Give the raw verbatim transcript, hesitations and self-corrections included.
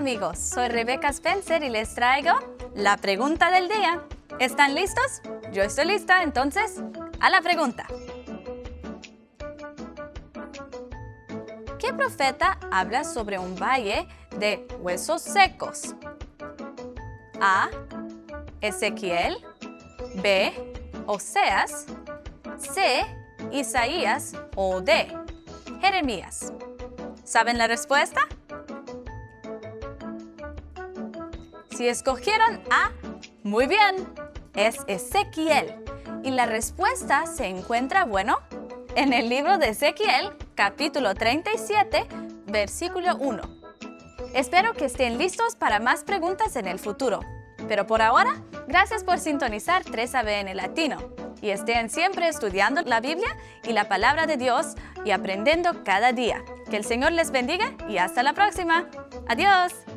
amigos, soy Rebecca Spencer y les traigo la pregunta del día. ¿Están listos? Yo estoy lista, entonces, a la pregunta. ¿Qué profeta habla sobre un valle de huesos secos? A. Ezequiel. B. Oseas. C. Isaías. O D. Jeremías. ¿Saben la respuesta? Si escogieron A, muy bien, es Ezequiel. Y la respuesta se encuentra, bueno, en el libro de Ezequiel, capítulo treinta y siete, versículo uno. Espero que estén listos para más preguntas en el futuro. Pero por ahora, gracias por sintonizar tres A B N Latino. Y estén siempre estudiando la Biblia y la Palabra de Dios y aprendiendo cada día. Que el Señor les bendiga y hasta la próxima. ¡Adiós!